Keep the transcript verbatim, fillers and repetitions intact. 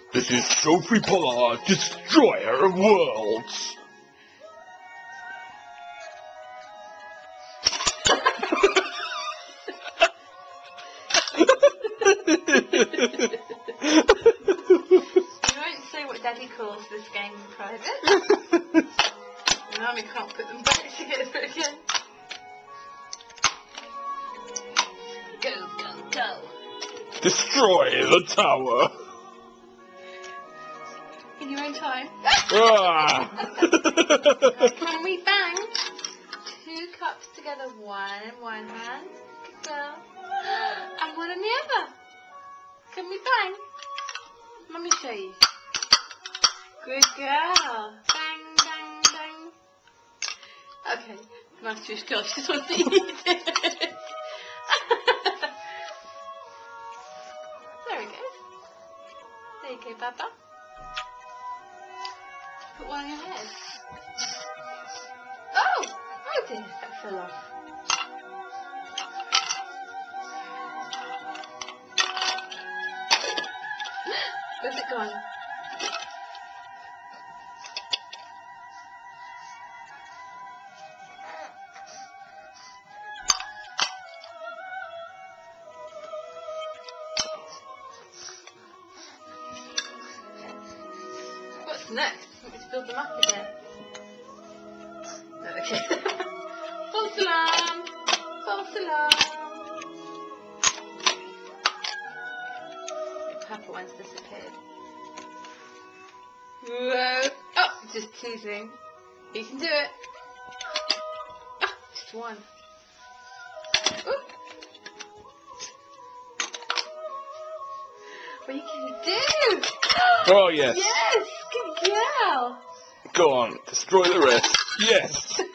This is Sophie Pollard, destroyer of worlds. You won't say what Daddy calls this game in private. Mummy can't put them back together again. Go, go, go. Destroy the tower. In your own time. Ah. Can we bang two cups together, one in one hand, good girl, and one in the other? Can we bang? Let me show you. Good girl. Bang, bang, bang. Okay, Mum's too still. She just wants to eat it. There we go. There you go, Baba. Put one on your head. Oh! Oh dear, that fell off. Where's it gone? What's next? Want me to build them up again? No, okay. False alarm! False alarm! The purple one's disappeared. Whoa! Oh, just teasing. You can do it. Ah, just one. Ooh. What are you gonna do? Oh yes. Yes! Good girl! Go on, destroy the rest. Yes.